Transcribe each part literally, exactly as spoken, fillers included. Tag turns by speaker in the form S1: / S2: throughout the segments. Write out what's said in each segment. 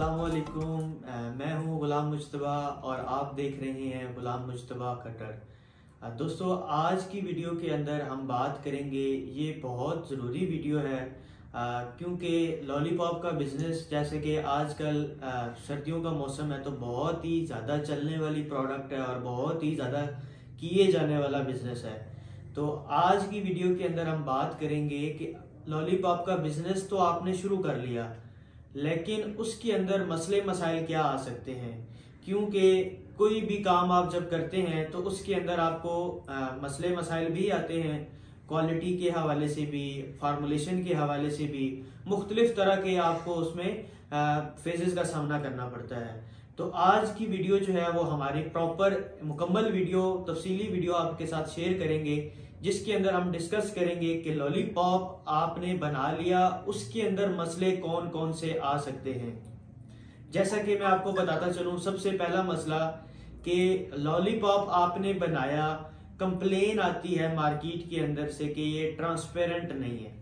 S1: अस्सलामुअलैकुम। मैं हूं गुलाम मुज्तबा और आप देख रहे हैं गुलाम मुज्तबा कटर। दोस्तों, आज की वीडियो के अंदर हम बात करेंगे, ये बहुत ज़रूरी वीडियो है क्योंकि लॉलीपॉप का बिज़नेस, जैसे कि आजकल सर्दियों का मौसम है तो बहुत ही ज़्यादा चलने वाली प्रोडक्ट है और बहुत ही ज़्यादा किए जाने वाला बिज़नेस है। तो आज की वीडियो के अंदर हम बात करेंगे कि लॉलीपॉप का बिज़नेस तो आपने शुरू कर लिया, लेकिन उसके अंदर मसले मसाइल क्या आ सकते हैं। क्योंकि कोई भी काम आप जब करते हैं तो उसके अंदर आपको आ, मसले मसाइल भी आते हैं, क्वालिटी के हवाले से भी, फार्मूलेशन के हवाले से भी, मुख्तलिफ तरह के आपको उसमें फेजेस का सामना करना पड़ता है। तो आज की वीडियो जो है वो हमारी प्रॉपर मुकम्मल वीडियो, तफसीली वीडियो आपके साथ शेयर करेंगे, जिसके अंदर हम डिस्कस करेंगे कि लॉलीपॉप आपने बना लिया, उसके अंदर मसले कौन कौन से आ सकते हैं। जैसा कि मैं आपको बताता चलूं, सबसे पहला मसला कि लॉलीपॉप आपने बनाया, कंप्लेन आती है मार्केट के अंदर से कि ये ट्रांसपेरेंट नहीं है।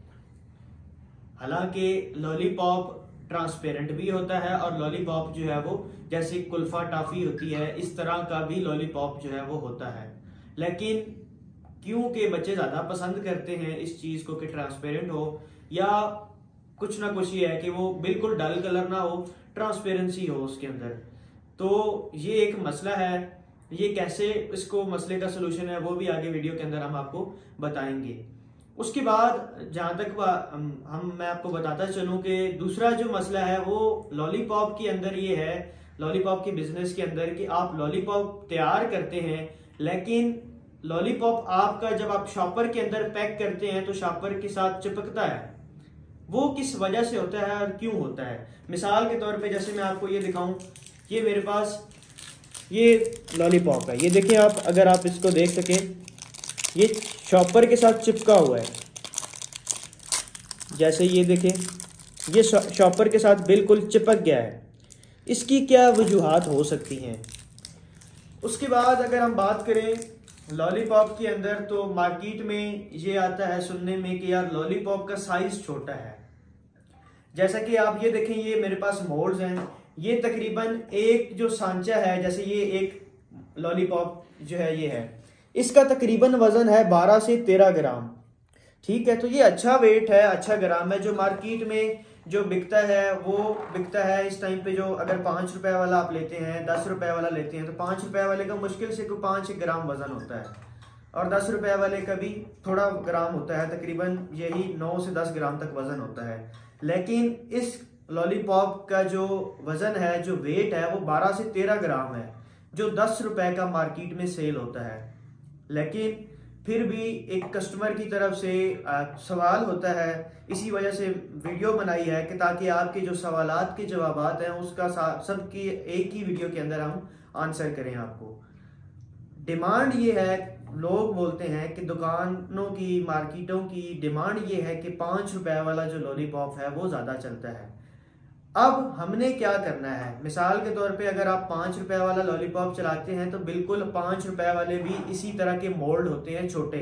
S1: हालांकि लॉलीपॉप ट्रांसपेरेंट भी होता है और लॉलीपॉप जो है वो जैसे कुल्फा टॉफी होती है, इस तरह का भी लॉलीपॉप जो है वो होता है। लेकिन क्योंकि बच्चे ज्यादा पसंद करते हैं इस चीज को कि ट्रांसपेरेंट हो, या कुछ ना कुछ ये है कि वो बिल्कुल डल कलर ना हो, ट्रांसपेरेंसी हो उसके अंदर। तो ये एक मसला है। ये कैसे इसको मसले का सलूशन है वो भी आगे वीडियो के अंदर हम आपको बताएंगे। उसके बाद जहां तक हम मैं आपको बताता चलूं कि दूसरा जो मसला है वो लॉलीपॉप के अंदर ये है, लॉलीपॉप के बिजनेस के अंदर, कि आप लॉलीपॉप तैयार करते हैं, लेकिन लॉलीपॉप आपका जब आप शॉपर के अंदर पैक करते हैं तो शॉपर के साथ चिपकता है। वो किस वजह से होता है और क्यों होता है? मिसाल के तौर पे जैसे मैं आपको ये दिखाऊं, ये मेरे पास ये लॉलीपॉप है, ये देखें आप, अगर आप इसको देख सकें, ये शॉपर के साथ चिपका हुआ है। जैसे ये देखें, ये शॉपर के साथ बिल्कुल चिपक गया है। इसकी क्या वजूहात हो सकती हैं? उसके बाद अगर हम बात करें लॉलीपॉप के अंदर, तो मार्केट में ये आता है सुनने में कि यार लॉलीपॉप का साइज छोटा है। जैसा कि आप ये देखें, ये मेरे पास मोल्ड्स हैं, ये तकरीबन एक जो सांचा है, जैसे ये एक लॉलीपॉप जो है ये है, इसका तकरीबन वजन है बारह से तेरह ग्राम। ठीक है, तो ये अच्छा वेट है, अच्छा ग्राम है। जो मार्केट में जो बिकता है वो बिकता है इस टाइम पे, जो अगर पाँच रुपए वाला आप लेते हैं, दस रुपए वाला लेते हैं, तो पाँच रुपए वाले का मुश्किल से कोई पाँच ग्राम वजन होता है और दस रुपए वाले का भी थोड़ा ग्राम होता है, तकरीबन यही नौ से दस ग्राम तक वजन होता है। लेकिन इस लॉलीपॉप का जो वजन है, जो वेट है, वो बारह से तेरह ग्राम है, जो दस रुपए का मार्केट में सेल होता है। लेकिन फिर भी एक कस्टमर की तरफ से आ, सवाल होता है, इसी वजह से वीडियो बनाई है कि ताकि आपके जो सवालात के जवाबात हैं उसका सब की एक ही वीडियो के अंदर हम आंसर करें आपको। डिमांड ये है, लोग बोलते हैं कि दुकानों की, मार्केटों की डिमांड ये है कि पाँच रुपए वाला जो लॉलीपॉप है वो ज़्यादा चलता है। अब हमने क्या करना है? मिसाल के तौर पे अगर आप पाँच रुपए वाला लॉलीपॉप चलाते हैं तो बिल्कुल पाँच रुपए वाले भी इसी तरह के मोल्ड होते हैं छोटे,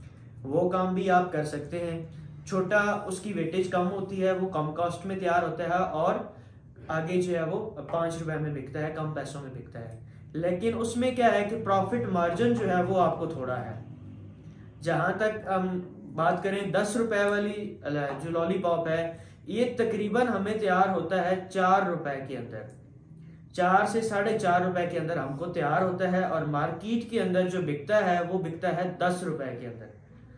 S1: वो काम भी आप कर सकते हैं। छोटा, उसकी वेटेज कम होती है, वो कम कॉस्ट में तैयार होता है और आगे जो है वो पाँच रुपए में बिकता है, कम पैसों में बिकता है। लेकिन उसमें क्या है कि प्रॉफिट मार्जिन जो है वो आपको थोड़ा है। जहां तक हम बात करें दस रुपए वाली जो लॉलीपॉप है, ये तकरीबन हमें तैयार होता है चार रुपए के अंदर, चार से साढ़े चार रुपए के अंदर हमको तैयार होता है, और मार्केट के अंदर जो बिकता है वो बिकता है दस रुपए के अंदर।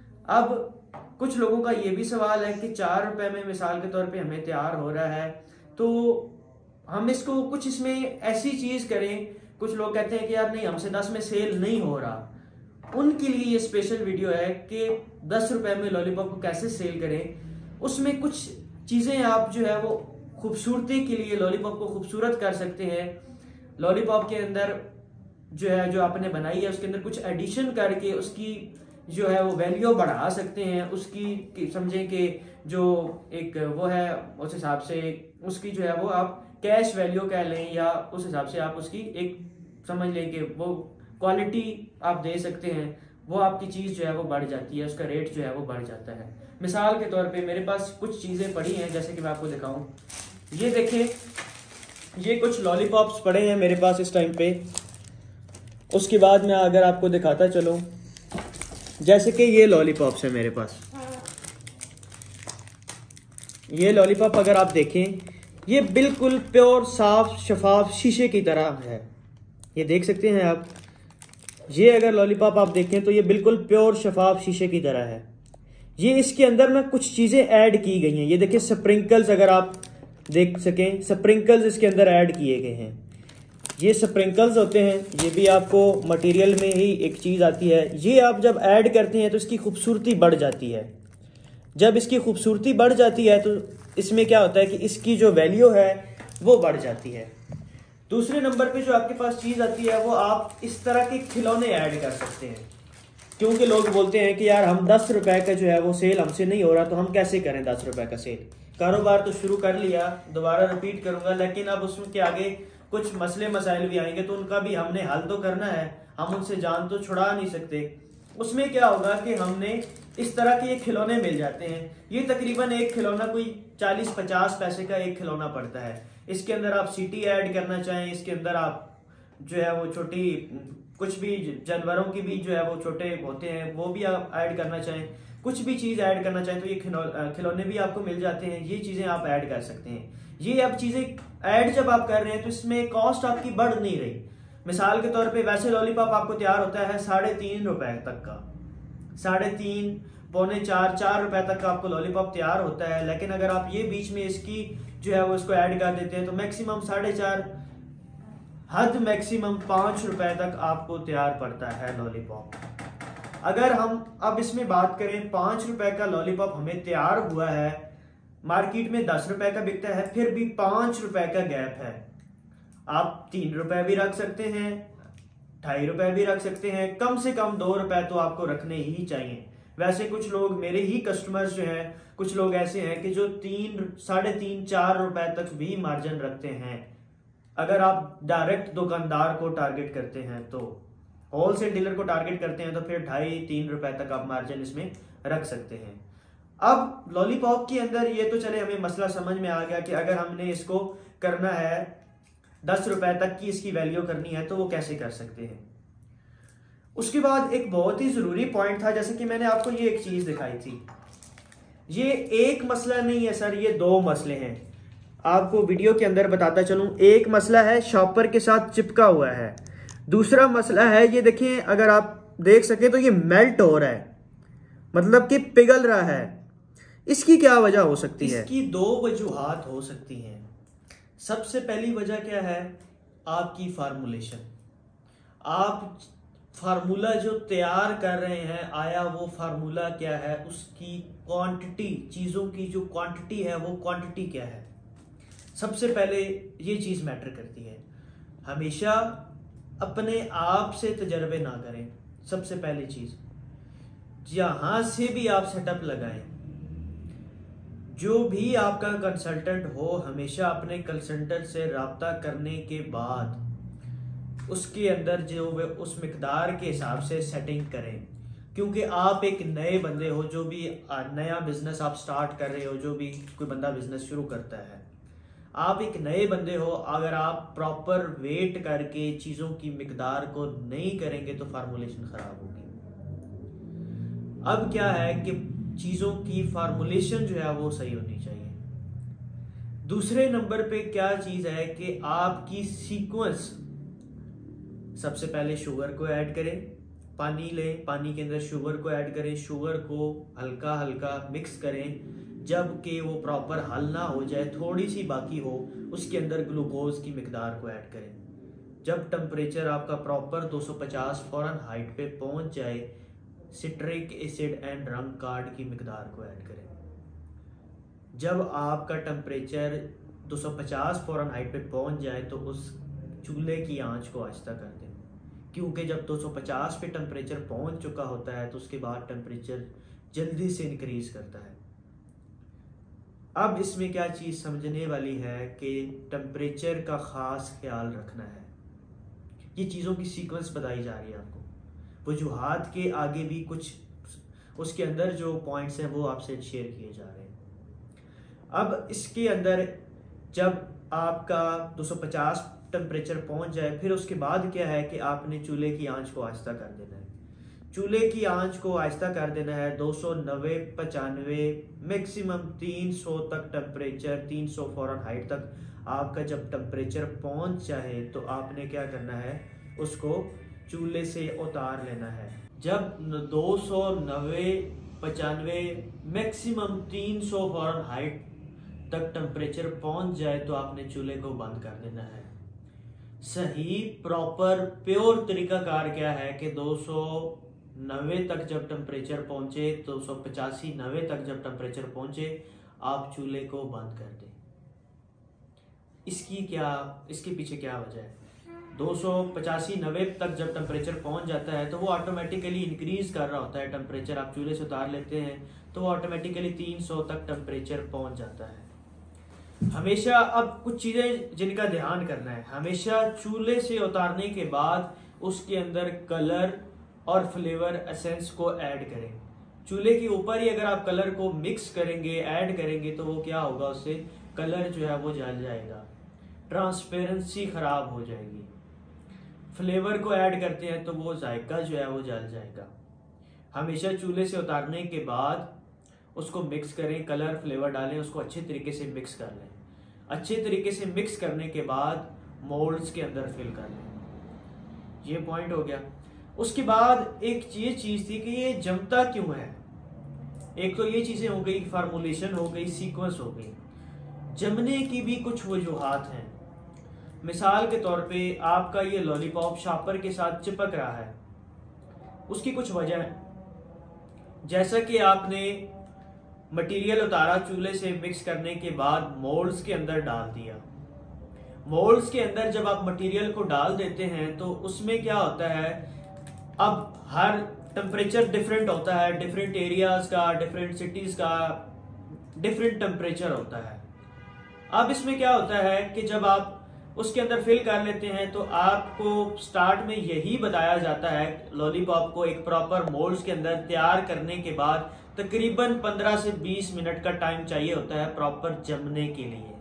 S1: अब कुछ लोगों का ये भी सवाल है कि चार रुपए में मिसाल के तौर पे हमें तैयार हो रहा है, तो हम इसको कुछ इसमें ऐसी चीज करें। कुछ लोग कहते हैं कि यार नहीं, हमसे दस में सेल नहीं हो रहा। उनके लिए ये स्पेशल वीडियो है कि दस रुपए में लॉलीपॉप को कैसे सेल करें। उसमें कुछ चीजें आप जो है वो खूबसूरती के लिए लॉलीपॉप को खूबसूरत कर सकते हैं। लॉलीपॉप के अंदर जो है, जो आपने बनाई है, उसके अंदर कुछ एडिशन करके उसकी जो है वो वैल्यू बढ़ा सकते हैं। उसकी समझें कि जो एक वो है, उस हिसाब से उसकी जो है वो आप कैश वैल्यू कह लें, या उस हिसाब से आप उसकी एक समझ लें कि वो क्वालिटी आप दे सकते हैं। वो आपकी चीज जो है वो बढ़ जाती है, उसका रेट जो है वो बढ़ जाता है। मिसाल के तौर पे मेरे पास कुछ चीजें पड़ी हैं, जैसे कि मैं आपको दिखाऊं। ये देखें, ये कुछ लॉलीपॉप्स पड़े हैं मेरे पास इस टाइम पे। उसके बाद मैं अगर आपको दिखाता चलूं, जैसे कि ये लॉलीपॉप्स है मेरे पास। ये लॉलीपॉप अगर आप देखें, ये बिल्कुल प्योर साफ शफाफ शीशे की तरह है। ये देख सकते हैं आप, ये अगर लॉलीपॉप आप देखें तो ये बिल्कुल प्योर शफाफ शीशे की तरह है। ये इसके अंदर में कुछ चीज़ें ऐड की गई हैं। ये देखिए स्प्रिंकल्स, अगर आप देख सकें, स्प्रिंकल्स इसके अंदर ऐड किए गए हैं। ये स्प्रिंकल्स होते हैं, ये भी आपको मटेरियल में ही एक चीज़ आती है। ये आप जब ऐड करते हैं तो इसकी खूबसूरती बढ़ जाती है। जब इसकी खूबसूरती बढ़ जाती है तो इसमें क्या होता है कि इसकी जो वैल्यू है वो बढ़ जाती है। दूसरे नंबर पे जो आपके पास चीज़ आती है वो आप इस तरह के खिलौने ऐड कर सकते हैं, क्योंकि लोग बोलते हैं कि यार हम दस रुपए का जो है वो सेल हमसे नहीं हो रहा, तो हम कैसे करें दस रुपए का सेल। कारोबार तो शुरू कर लिया, दोबारा रिपीट करूंगा, लेकिन अब उसमें के आगे कुछ मसले मसाइल भी आएंगे तो उनका भी हमने हल तो करना है। हम उनसे जान तो छुड़ा नहीं सकते। उसमें क्या होगा कि हमने इस तरह के खिलौने मिल जाते हैं। ये तकरीबन एक खिलौना कोई चालीस पचास पैसे का एक खिलौना पड़ता है। इसके अंदर आप सीटी ऐड करना चाहें, इसके अंदर आप जो है वो छोटी कुछ भी जानवरों की भी जो है वो छोटे होते हैं वो भी आप ऐड करना चाहें, कुछ भी चीज़ ऐड करना चाहें तो ये खिलौने भी आपको मिल जाते हैं। ये चीज़ें आप ऐड कर सकते हैं। ये अब चीज़ें ऐड जब आप कर रहे हैं तो इसमें कॉस्ट आपकी बढ़ नहीं रही। मिसाल के तौर पे वैसे लॉलीपॉप आपको तैयार होता है साढ़े तीन रुपए तक का, साढ़े तीन पौने चार चार रुपए तक का आपको लॉलीपॉप तैयार होता है। लेकिन अगर आप ये बीच में इसकी जो है वो इसको ऐड कर देते हैं तो मैक्सिमम साढ़े चार, हद मैक्सिमम पाँच रुपए तक आपको तैयार पड़ता है लॉलीपॉप। अगर हम अब इसमें बात करें, पाँच रुपए का लॉलीपॉप हमें तैयार हुआ है, मार्केट में दस रुपए का बिकता है, फिर भी पाँच रुपए का गैप है। आप तीन रुपए भी रख सकते हैं, ढाई रुपए भी रख सकते हैं, कम से कम दो रुपए तो आपको रखने ही चाहिए। वैसे कुछ लोग, मेरे ही कस्टमर्स जो हैं, कुछ लोग ऐसे हैं कि जो तीन साढ़े तीन चार रुपए तक भी मार्जिन रखते हैं। अगर आप डायरेक्ट दुकानदार को टारगेट करते हैं, तो होलसेल डीलर को टारगेट करते हैं, तो फिर ढाई तीन रुपए तक आप मार्जिन इसमें रख सकते हैं। अब लॉलीपॉप के अंदर ये तो चले हमें मसला समझ में आ गया कि अगर हमने इसको करना है दस रुपए तक की इसकी वैल्यू करनी है तो वो कैसे कर सकते हैं। उसके बाद एक बहुत ही जरूरी पॉइंट था, जैसे कि मैंने आपको ये एक चीज दिखाई थी। ये एक मसला नहीं है सर, ये दो मसले हैं। आपको वीडियो के अंदर बताता चलूं, एक मसला है शॉपर के साथ चिपका हुआ है, दूसरा मसला है ये देखिए, अगर आप देख सके तो ये मेल्ट हो रहा है, मतलब कि पिघल रहा है। इसकी क्या वजह हो सकती है? इसकी दो वजूहात हो सकती हैं। सबसे पहली वजह क्या है? आपकी फार्मूलेशन। आप फार्मूला जो तैयार कर रहे हैं, आया वो फार्मूला क्या है, उसकी क्वांटिटी, चीज़ों की जो क्वांटिटी है वो क्वांटिटी क्या है। सबसे पहले ये चीज़ मैटर करती है। हमेशा अपने आप से तजर्बे ना करें। सबसे पहली चीज़, जहाँ से भी आप सेटअप लगाएं, जो भी आपका कंसल्टेंट हो, हमेशा अपने कंसल्टेंट से रब्ता करने के बाद उसके अंदर जो वे उस मिकदार के हिसाब से सेटिंग करें। क्योंकि आप एक नए बंदे हो, जो भी नया बिजनेस आप स्टार्ट कर रहे हो, जो भी कोई बंदा बिजनेस शुरू करता है, आप एक नए बंदे हो, अगर आप प्रॉपर वेट करके चीज़ों की मिकदार को नहीं करेंगे तो फार्मूलेशन खराब होगी। अब क्या है कि चीज़ों की फार्मूलेशन जो है वो सही होनी चाहिए। दूसरे नंबर पे क्या चीज़ है कि आपकी सीक्वेंस, सबसे पहले शुगर को ऐड करें, पानी लें, पानी के अंदर शुगर को ऐड करें, शुगर को हल्का हल्का मिक्स करें, जब कि वो प्रॉपर हल ना हो जाए, थोड़ी सी बाकी हो, उसके अंदर ग्लूकोज की मिकदार को ऐड करें। जब टेम्परेचर आपका प्रॉपर दो सौ पचास फ़ारेनहाइट पे पहुंच जाए, सिट्रिक एसिड एंड रंग कार्ड की मिकदार को ऐड करें। जब आपका टेम्परेचर दो सौ पचास फ़ारेनहाइट पे पहुंच जाए तो उस चूल्हे की आंच को आहिस्ता कर दें, क्योंकि जब दो सौ पचास पे टेम्परेचर पहुंच चुका होता है तो उसके बाद टेम्परेचर जल्दी से इंक्रीज करता है। अब इसमें क्या चीज़ समझने वाली है कि टेम्परेचर का ख़ास ख्याल रखना है। ये चीज़ों की सीक्वेंस बताई जा रही है आपको। वजूहात के आगे भी कुछ उसके अंदर जो पॉइंट्स हैं वो आपसे शेयर किए जा रहे हैं। अब इसके अंदर जब आपका दो सौ पचास टेम्परेचर पहुंच जाए, फिर उसके बाद क्या है कि आपने चूल्हे की आंच को आहिस्ता कर देना है। चूल्हे की आंच को आहिस्ता कर देना है दो सौ नब्बे पचानवे मैक्सिमम तीन सौ तक टेम्परेचर, तीन सौ फ़ारेनहाइट तक आपका जब टेम्परेचर पहुंच जाए तो आपने क्या करना है, उसको चूल्हे से उतार लेना है। जब दो सौ नब्बे पचानवे मैक्सिमम तीन सौ फ़ारेनहाइट तक टेम्परेचर पहुंच जाए तो आपने चूल्हे को बंद कर देना है। सही प्रॉपर प्योर तरीकाकार क्या है कि दो सौ नब्बे तक जब टेम्परेचर पहुंचे, दो सौ पचासी नब्बे तक जब टेम्परेचर पहुंचे, आप चूल्हे को बंद कर दें। इसकी क्या इसके पीछे क्या वजह है? दो सौ पचासी नब्बे तक जब टेम्परेचर पहुंच जाता है तो वो ऑटोमेटिकली इंक्रीज कर रहा होता है टेम्परेचर। आप चूल्हे से उतार लेते हैं तो वो ऑटोमेटिकली तीन सौ तक टेम्परेचर पहुंच जाता है। हमेशा अब कुछ चीजें जिनका ध्यान करना है, हमेशा चूल्हे से उतारने के बाद उसके अंदर कलर और फ्लेवर एसेंस को ऐड करें। चूल्हे के ऊपर ही अगर आप कलर को मिक्स करेंगे, ऐड करेंगे, तो वो क्या होगा, उससे कलर जो है वो जल जाएगा, ट्रांसपेरेंसी खराब हो जाएगी। फ्लेवर को ऐड करते हैं तो वो जायका जो है वो जल जाएगा। हमेशा चूल्हे से उतारने के बाद उसको मिक्स करें, कलर फ्लेवर डालें, उसको अच्छे तरीके से मिक्स कर लें। अच्छे तरीके से मिक्स करने के बाद मोल्ड्स के अंदर फिल कर लें। ये पॉइंट हो गया। उसके बाद एक ये चीज थी कि ये जमता क्यों है। एक तो ये चीजें हो गई, फार्मूलेशन हो गई, सीक्वेंस हो गई। जमने की भी कुछ वजूहात हैं। मिसाल के तौर पे आपका ये लॉलीपॉप शॉपर के साथ चिपक रहा है, उसकी कुछ वजह है। जैसा कि आपने मटेरियल उतारा चूल्हे से मिक्स करने के बाद मोल्ड्स के अंदर डाल दिया। मोल्ड्स के अंदर जब आप मटेरियल को डाल देते हैं तो उसमें क्या होता है, अब हर टेम्परेचर डिफरेंट होता है, डिफरेंट एरियाज का, डिफरेंट सिटीज का डिफरेंट टेम्परेचर होता है। अब इसमें क्या होता है कि जब आप उसके अंदर फिल कर लेते हैं तो आपको स्टार्ट में यही बताया जाता है, लॉलीपॉप को एक प्रॉपर मोल्ड्स के अंदर तैयार करने के बाद तकरीबन पंद्रह से बीस मिनट का टाइम चाहिए होता है प्रॉपर जमने के लिए।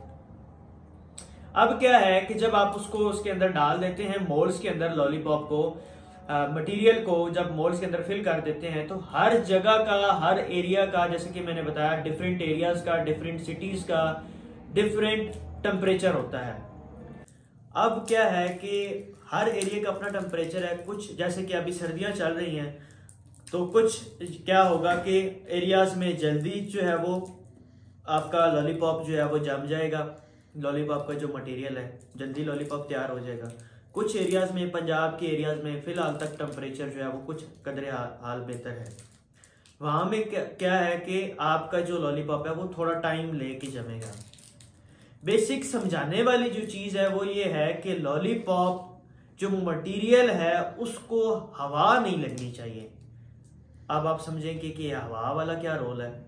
S1: अब क्या है कि जब आप उसको उसके अंदर डाल देते हैं, मोल्ड्स के अंदर लॉलीपॉप को, मटेरियल को जब मोल्ड्स के अंदर फिल कर देते हैं तो हर जगह का, हर एरिया का, जैसे कि मैंने बताया, डिफरेंट एरियाज का, डिफरेंट सिटीज का डिफरेंट टेम्परेचर होता है। अब क्या है कि हर एरिया का अपना टेम्परेचर है। कुछ जैसे कि अभी सर्दियां चल रही हैं तो कुछ क्या होगा कि एरियाज में जल्दी जो है वो आपका लॉलीपॉप जो है वो जम जाएगा, लॉलीपॉप का जो मटेरियल है जल्दी लॉलीपॉप तैयार हो जाएगा। कुछ एरियाज में, पंजाब के एरियाज में फिलहाल तक टेम्परेचर जो है वो कुछ कदरे हाल बेहतर है। वहां में क्या है कि आपका जो लॉलीपॉप है वो थोड़ा टाइम लेके जमेगा। बेसिक समझाने वाली जो चीज है वो ये है कि लॉलीपॉप जो मटेरियल है उसको हवा नहीं लगनी चाहिए। अब आप समझेंगे कि हवा वाला क्या रोल है।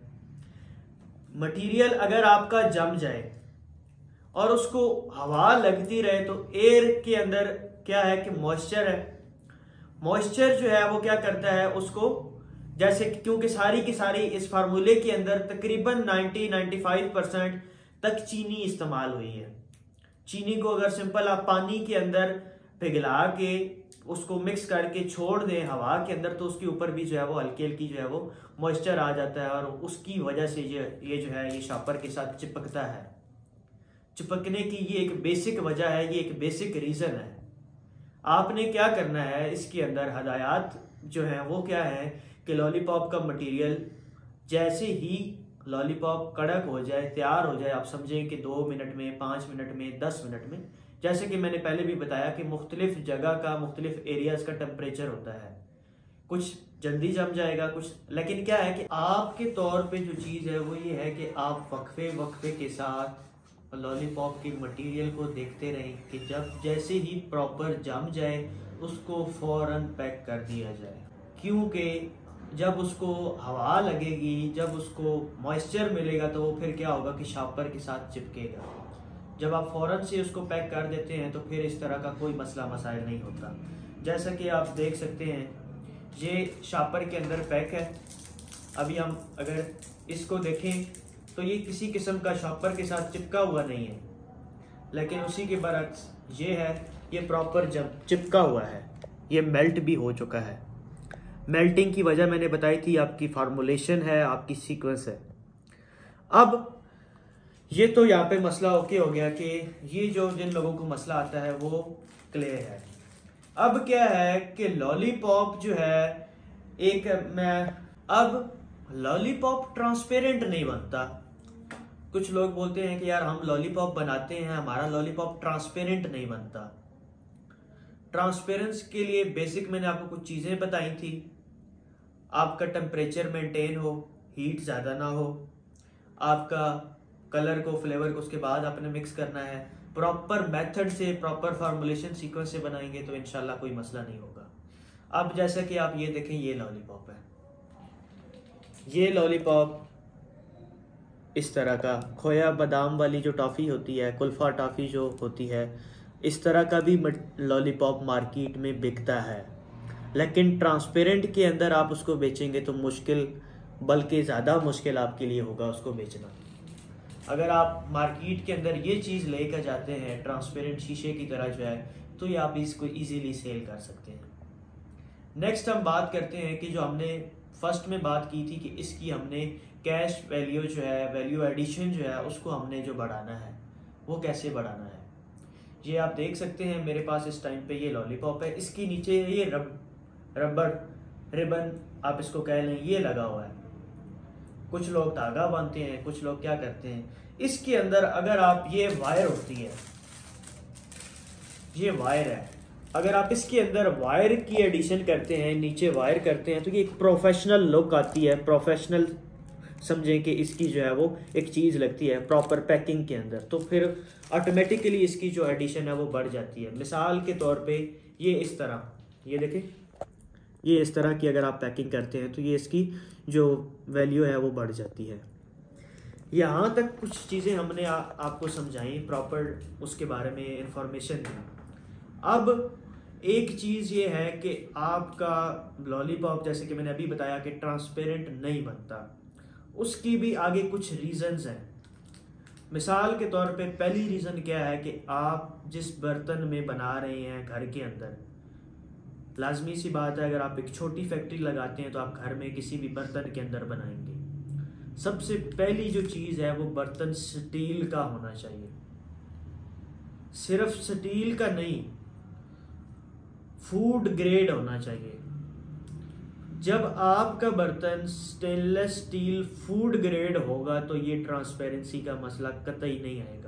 S1: मटेरियल अगर आपका जम जाए और उसको हवा लगती रहे तो एयर के अंदर क्या है कि मॉइस्चर है। मॉइस्चर जो है वो क्या करता है उसको, जैसे क्योंकि सारी की सारी इस फार्मूले के अंदर तकरीबन नब्बे पचानवे परसेंट तक चीनी इस्तेमाल हुई है। चीनी को अगर सिंपल आप पानी के अंदर पिघला के उसको मिक्स करके छोड़ दें हवा के अंदर तो उसके ऊपर भी जो है वो हल्की हल्की जो है वो मॉइस्चर आ जाता है और उसकी वजह से ये ये जो है ये शॉपर के साथ चिपकता है। चिपकने की ये एक बेसिक वजह है, ये एक बेसिक रीजन है। आपने क्या करना है, इसके अंदर हदायत जो है वो क्या है कि लॉलीपॉप का मटेरियल जैसे ही लॉलीपॉप कड़क हो जाए, तैयार हो जाए, आप समझें कि दो मिनट में, पाँच मिनट में, दस मिनट में, जैसे कि मैंने पहले भी बताया कि मुख्तलिफ जगह का, मुख्तलिफ एरियाज का टेम्परेचर होता है। कुछ जल्दी जम जाएगा कुछ, लेकिन क्या है कि आपके तौर पे जो चीज़ है वो ये है कि आप वक्फे वक्फे के साथ लॉलीपॉप के मटेरियल को देखते रहें कि जब जैसे ही प्रॉपर जम जाए उसको फौरन पैक कर दिया जाए। क्योंकि जब उसको हवा लगेगी, जब उसको मॉइस्चर मिलेगा तो वो फिर क्या होगा कि शॉपर के साथ चिपकेगा। जब आप फौरन से उसको पैक कर देते हैं तो फिर इस तरह का कोई मसला मसाइल नहीं होता। जैसा कि आप देख सकते हैं ये शॉपर के अंदर पैक है। अभी हम अगर इसको देखें तो ये किसी किस्म का शॉपर के साथ चिपका हुआ नहीं है। लेकिन उसी के बरक्स ये है, ये प्रॉपर जब चिपका हुआ है, ये मेल्ट भी हो चुका है। मेल्टिंग की वजह मैंने बताई थी, आपकी फार्मूलेशन है, आपकी सीक्वेंस है। अब ये तो यहाँ पे मसला ओके हो गया कि ये जो जिन लोगों को मसला आता है वो क्ले है। अब क्या है कि लॉलीपॉप जो है एक मैं अब लॉलीपॉप ट्रांसपेरेंट नहीं बनता। कुछ लोग बोलते हैं कि यार हम लॉलीपॉप बनाते हैं, हमारा लॉलीपॉप ट्रांसपेरेंट नहीं बनता। ट्रांसपेरेंस के लिए बेसिक मैंने आपको कुछ चीजें बताई थी। आपका टेम्परेचर मेंटेन हो, हीट ज्यादा ना हो, आपका कलर को फ्लेवर को उसके बाद आपने मिक्स करना है, प्रॉपर मेथड से प्रॉपर फार्मूलेशन सीक्वेंस से बनाएंगे तो इंशाल्लाह कोई मसला नहीं होगा। अब जैसा कि आप ये देखें, ये लॉलीपॉप है, ये लॉलीपॉप इस तरह का खोया बादाम वाली जो टॉफ़ी होती है, कुल्फ़ा टॉफ़ी जो होती है, इस तरह का भी लॉलीपॉप मार्केट में बिकता है। लेकिन ट्रांसपेरेंट के अंदर आप उसको बेचेंगे तो मुश्किल, बल्कि ज़्यादा मुश्किल आपके लिए होगा उसको बेचना। अगर आप मार्केट के अंदर ये चीज़ लेकर जाते हैं ट्रांसपेरेंट शीशे की तरह जो है, तो ये आप इसको इजीली सेल कर सकते हैं। नेक्स्ट हम बात करते हैं कि जो हमने फर्स्ट में बात की थी कि इसकी हमने कैश वैल्यू जो है, वैल्यू एडिशन जो है, उसको हमने जो बढ़ाना है वो कैसे बढ़ाना है। ये आप देख सकते हैं मेरे पास इस टाइम पे ये लॉलीपॉप है, इसकी नीचे ये रब रबर रिबन आप इसको कह लें, ये लगा हुआ है। कुछ लोग धागा बांधते हैं, कुछ लोग क्या करते हैं, इसके अंदर अगर आप ये वायर होती है, ये वायर है, अगर आप इसके अंदर वायर की एडिशन करते हैं, नीचे वायर करते हैं, तो ये एक प्रोफेशनल लुक आती है। प्रोफेशनल समझें कि इसकी जो है वो एक चीज़ लगती है प्रॉपर पैकिंग के अंदर, तो फिर ऑटोमेटिकली इसकी जो एडिशन है वो बढ़ जाती है। मिसाल के तौर पे ये इस तरह, ये देखें, ये इस तरह की अगर आप पैकिंग करते हैं तो ये इसकी जो वैल्यू है वो बढ़ जाती है। यहाँ तक कुछ चीज़ें हमने आ, आपको समझाई प्रॉपर, उसके बारे में इंफॉर्मेशन दी। अब एक चीज़ ये है कि आपका लॉलीपॉप, जैसे कि मैंने अभी बताया कि ट्रांसपेरेंट नहीं बनता, उसकी भी आगे कुछ रीज़न्स हैं। मिसाल के तौर पे पहली रीज़न क्या है कि आप जिस बर्तन में बना रहे हैं घर के अंदर, लाजमी सी बात है अगर आप एक छोटी फैक्ट्री लगाते हैं तो आप घर में किसी भी बर्तन के अंदर बनाएंगे। सबसे पहली जो चीज़ है वो बर्तन स्टील का होना चाहिए। सिर्फ स्टील का नहीं, फूड ग्रेड होना चाहिए। जब आपका बर्तन स्टेनलेस स्टील फूड ग्रेड होगा तो ये ट्रांसपेरेंसी का मसला कतई नहीं आएगा।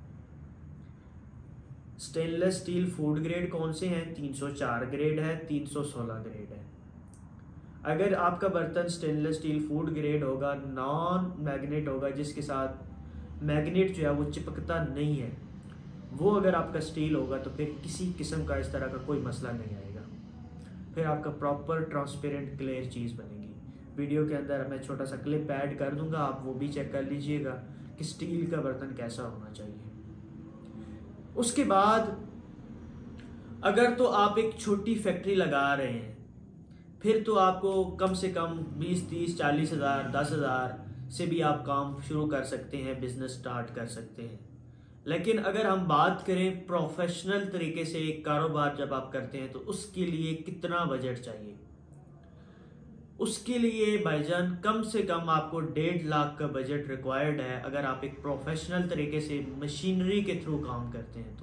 S1: स्टेनलेस स्टील फूड ग्रेड कौन से हैं? तीन सौ चार ग्रेड है, तीन सौ सोलह ग्रेड है। अगर आपका बर्तन स्टेनलेस स्टील फूड ग्रेड होगा, नॉन मैग्नेट होगा, जिसके साथ मैग्नेट जो है वो चिपकता नहीं है, वो अगर आपका स्टील होगा तो फिर किसी किस्म का इस तरह का कोई मसला नहीं आएगा। फिर आपका प्रॉपर ट्रांसपेरेंट क्लियर चीज़ बनेगी। वीडियो के अंदर मैं छोटा सा क्लिप ऐड कर दूंगा, आप वो भी चेक कर लीजिएगा कि स्टील का बर्तन कैसा होना चाहिए। उसके बाद अगर तो आप एक छोटी फैक्ट्री लगा रहे हैं, फिर तो आपको कम से कम बीस तीस चालीस हज़ार दस हज़ार से भी आप काम शुरू कर सकते हैं, बिजनेस स्टार्ट कर सकते हैं। लेकिन अगर हम बात करें प्रोफेशनल तरीके से एक कारोबार जब आप करते हैं तो उसके लिए कितना बजट चाहिए? उसके लिए भाईजान कम से कम आपको डेढ़ लाख का बजट रिक्वायर्ड है अगर आप एक प्रोफेशनल तरीके से मशीनरी के थ्रू काम करते हैं तो।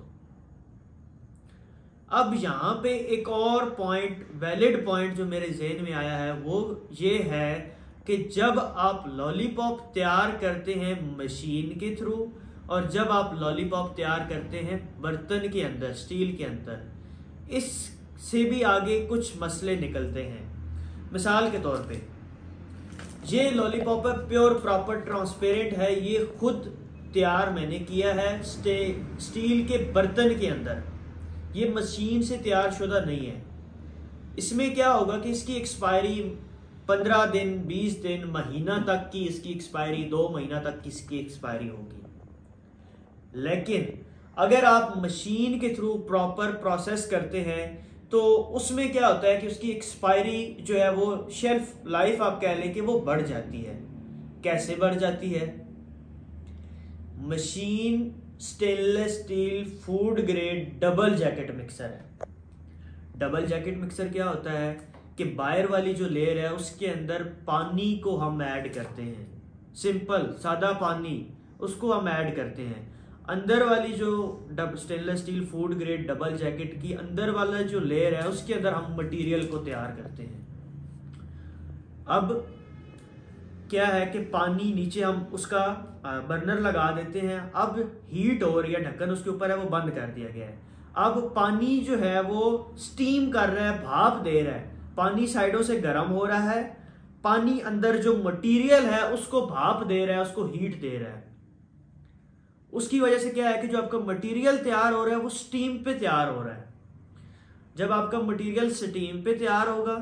S1: अब यहाँ पे एक और पॉइंट, वैलिड पॉइंट जो मेरे जहन में आया है वो ये है कि जब आप लॉलीपॉप तैयार करते हैं मशीन के थ्रू और जब आप लॉलीपॉप तैयार करते हैं बर्तन के अंदर, स्टील के अंदर, इससे भी आगे कुछ मसले निकलते हैं। मिसाल के तौर पे ये लॉलीपॉप है, प्योर प्रॉपर ट्रांसपेरेंट है, ये खुद तैयार मैंने किया है स्टील के बर्तन के अंदर, ये मशीन से तैयार शुदा नहीं है। इसमें क्या होगा कि इसकी एक्सपायरी पंद्रह दिन, बीस दिन, महीना तक की इसकी एक्सपायरी, दो महीना तक की इसकी एक्सपायरी होगी। लेकिन अगर आप मशीन के थ्रू प्रॉपर प्रोसेस करते हैं तो उसमें क्या होता है कि उसकी एक्सपायरी जो है वो शेल्फ लाइफ आप कह लें कि वो बढ़ जाती है। कैसे बढ़ जाती है? Machine stainless steel food grade double jacket mixer है। डबल जैकेट मिक्सर क्या होता है कि बाहर वाली जो लेयर है उसके अंदर पानी को हम ऐड करते हैं, सिंपल सादा पानी, उसको हम ऐड करते हैं। अंदर वाली जो डब stainless steel food grade double jacket की अंदर वाला जो लेयर है उसके अंदर हम मटेरियल को तैयार करते हैं। अब क्या है कि पानी नीचे हम उसका बर्नर लगा देते हैं। अब हीट और या ढक्कन उसके ऊपर है वो बंद कर दिया गया है। अब पानी जो है वो स्टीम कर रहा है, भाप दे रहा है, पानी साइडों से गर्म हो रहा है, पानी अंदर जो मटेरियल है उसको भाप दे रहा है, उसको हीट दे रहा है। उसकी वजह से क्या है कि जो आपका मटेरियल तैयार हो रहा है वो स्टीम पे तैयार हो रहा है। जब आपका मटेरियल स्टीम पे तैयार होगा,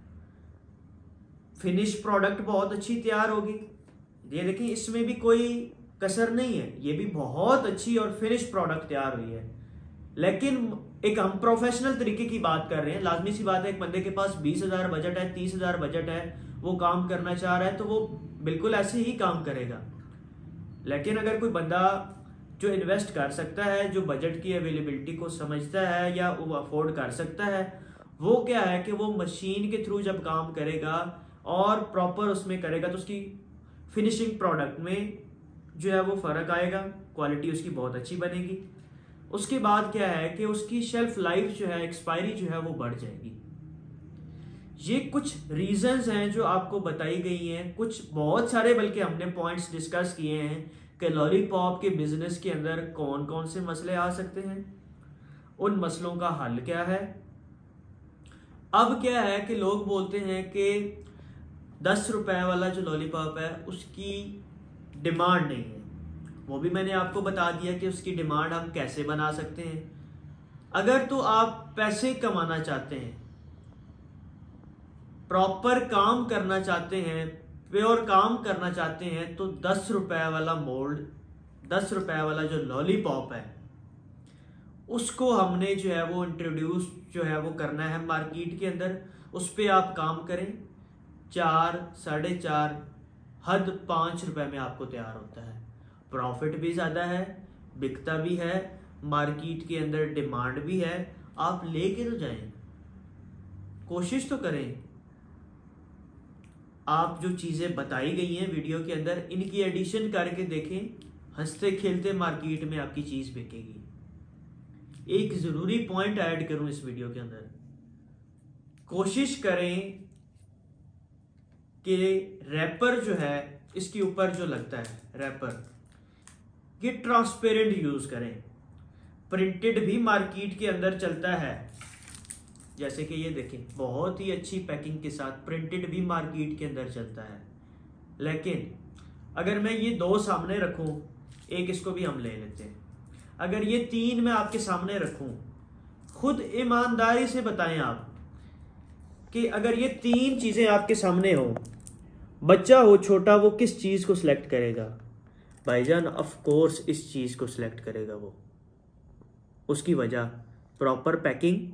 S1: फिनिश प्रोडक्ट बहुत अच्छी तैयार होगी। ये देखिए, इसमें भी कोई कसर नहीं है, ये भी बहुत अच्छी और फिनिश प्रोडक्ट तैयार हुई है। लेकिन एक हम प्रोफेशनल तरीके की बात कर रहे हैं। लाजमी सी बात है, एक बंदे के पास बीस हजार बजट है, तीस हजार बजट है, वो काम करना चाह रहा है तो वो बिल्कुल ऐसे ही काम करेगा। लेकिन अगर कोई बंदा जो इन्वेस्ट कर सकता है, जो बजट की अवेलेबिलिटी को समझता है या वो अफोर्ड कर सकता है, वो क्या है कि वो मशीन के थ्रू जब काम करेगा और प्रॉपर उसमें करेगा तो उसकी फिनिशिंग प्रोडक्ट में जो है वो फर्क आएगा, क्वालिटी उसकी बहुत अच्छी बनेगी। उसके बाद क्या है कि उसकी शेल्फ लाइफ जो है, एक्सपायरी जो है वो बढ़ जाएगी। ये कुछ रीजंस हैं जो आपको बताई गई हैं, कुछ बहुत सारे बल्कि हमने पॉइंट्स डिस्कस किए हैं कि लॉलीपॉप के बिजनेस के अंदर कौन कौन से मसले आ सकते हैं, उन मसलों का हल क्या है। अब क्या है कि लोग बोलते हैं कि दस रुपए वाला जो लॉलीपॉप है उसकी डिमांड नहीं है। वो भी मैंने आपको बता दिया कि उसकी डिमांड हम कैसे बना सकते हैं। अगर तो आप पैसे कमाना चाहते हैं, प्रॉपर काम करना चाहते हैं, प्योर काम करना चाहते हैं, तो दस रुपए वाला मोल्ड, दस रुपए वाला जो लॉलीपॉप है उसको हमने जो है वो इंट्रोड्यूस जो है वो करना है मार्केट के अंदर। उस पर आप काम करें, चार साढ़े चार हद पाँच रुपए में आपको तैयार होता है। प्रॉफिट भी ज़्यादा है, बिकता भी है, मार्केट के अंदर डिमांड भी है। आप लेके तो जाएं, कोशिश तो करें। आप जो चीज़ें बताई गई हैं वीडियो के अंदर, इनकी एडिशन करके देखें, हंसते खेलते मार्केट में आपकी चीज़ बिकेगी। एक ज़रूरी पॉइंट ऐड करूं इस वीडियो के अंदर, कोशिश करें कि रैपर जो है इसके ऊपर जो लगता है रैपर, ये ट्रांसपेरेंट यूज़ करें। प्रिंटेड भी मार्केट के अंदर चलता है, जैसे कि ये देखें, बहुत ही अच्छी पैकिंग के साथ प्रिंटेड भी मार्केट के अंदर चलता है। लेकिन अगर मैं ये दो सामने रखूं, एक इसको भी हम ले लेते हैं, अगर ये तीन मैं आपके सामने रखूं, खुद ईमानदारी से बताएं आप कि अगर ये तीन चीज़ें आपके सामने हो, बच्चा हो छोटा, वो किस चीज़ को सिलेक्ट करेगा? भाईजान ऑफ कोर्स इस चीज़ को सिलेक्ट करेगा वो। उसकी वजह प्रॉपर पैकिंग,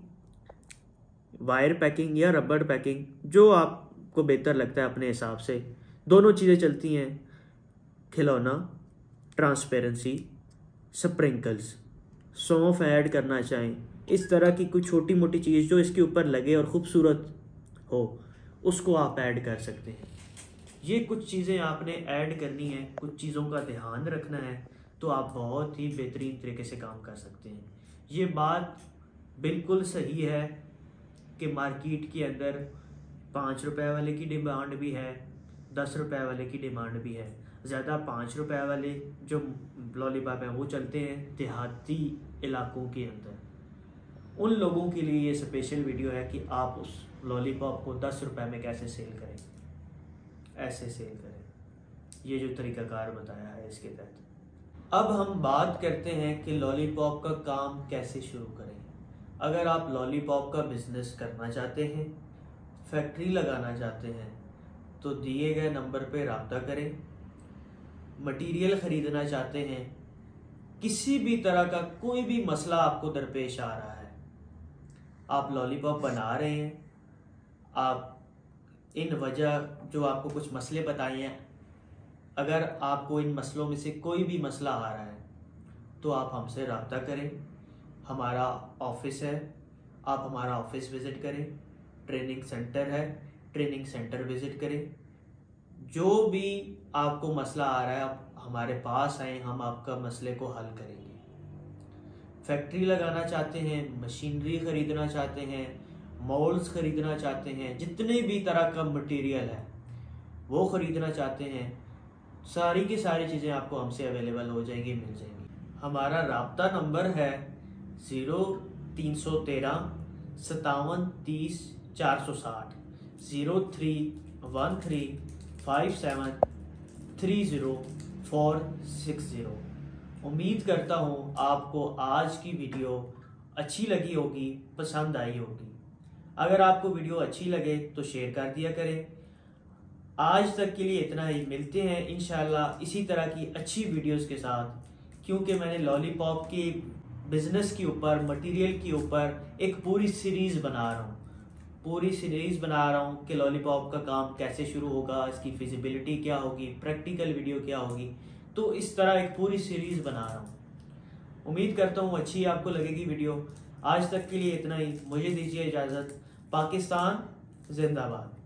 S1: वायर पैकिंग या रबड़ पैकिंग, जो आपको बेहतर लगता है अपने हिसाब से, दोनों चीज़ें चलती हैं। खिलौना, ट्रांसपेरेंसी, स्प्रिंकल्स, सौंफ ऐड करना चाहें, इस तरह की कोई छोटी मोटी चीज़ जो इसके ऊपर लगे और ख़ूबसूरत हो, उसको आप ऐड कर सकते हैं। ये कुछ चीज़ें आपने ऐड करनी है, कुछ चीज़ों का ध्यान रखना है, तो आप बहुत ही बेहतरीन तरीके से काम कर सकते हैं। ये बात बिल्कुल सही है कि मार्केट के अंदर पाँच रुपए वाले की डिमांड भी है, दस रुपए वाले की डिमांड भी है। ज़्यादा पाँच रुपए वाले जो लॉलीपॉप हैं वो चलते हैं देहाती इलाकों के अंदर। उन लोगों के लिए ये स्पेशल वीडियो है कि आप उस लॉलीपॉप को दस रुपए में कैसे सेल करें, ऐसे सेल करें। ये जो तरीकाकार बताया है इसके तहत। अब हम बात करते हैं कि लॉलीपॉप का काम कैसे शुरू करें। अगर आप लॉलीपॉप का बिजनेस करना चाहते हैं, फैक्ट्री लगाना चाहते हैं, तो दिए गए नंबर पे रब्ता करें। मटेरियल ख़रीदना चाहते हैं, किसी भी तरह का कोई भी मसला आपको दरपेश आ रहा है, आप लॉलीपॉप बना रहे हैं, आप इन वजह जो आपको कुछ मसले बताए हैं, अगर आपको इन मसलों में से कोई भी मसला आ रहा है तो आप हमसे रब्ता करें। हमारा ऑफिस है, आप हमारा ऑफिस विज़िट करें। ट्रेनिंग सेंटर है, ट्रेनिंग सेंटर विज़िट करें। जो भी आपको मसला आ रहा है आप हमारे पास आएँ, हम आपका मसले को हल करेंगे। फैक्ट्री लगाना चाहते हैं, मशीनरी ख़रीदना चाहते हैं, मोल्ड्स ख़रीदना चाहते हैं, जितने भी तरह का मटेरियल है वो ख़रीदना चाहते हैं, सारी की सारी चीज़ें आपको हमसे अवेलेबल हो जाएंगी, मिल जाएंगी। हमारा राब्ता नंबर है ज़ीरो तीन सौ तेरह सतावन तीस चार सौ साठ, zero three one three five seven three zero four six zero. उम्मीद करता हूँ आपको आज की वीडियो अच्छी लगी होगी, पसंद आई होगी। अगर आपको वीडियो अच्छी लगे तो शेयर कर दिया करें। आज तक के लिए इतना ही, मिलते हैं इंशाल्लाह इसी तरह की अच्छी वीडियोस के साथ, क्योंकि मैंने लॉलीपॉप के बिज़नेस के ऊपर, मटेरियल के ऊपर एक पूरी सीरीज़ बना रहा हूँ पूरी सीरीज़ बना रहा हूँ कि लॉलीपॉप का काम कैसे शुरू होगा, इसकी फिजिबिलिटी क्या होगी, प्रैक्टिकल वीडियो क्या होगी। तो इस तरह एक पूरी सीरीज़ बना रहा हूँ। उम्मीद करता हूँ अच्छी आपको लगेगी वीडियो। आज तक के लिए इतना ही, मुझे दीजिए इजाज़त। पाकिस्तान जिंदाबाद।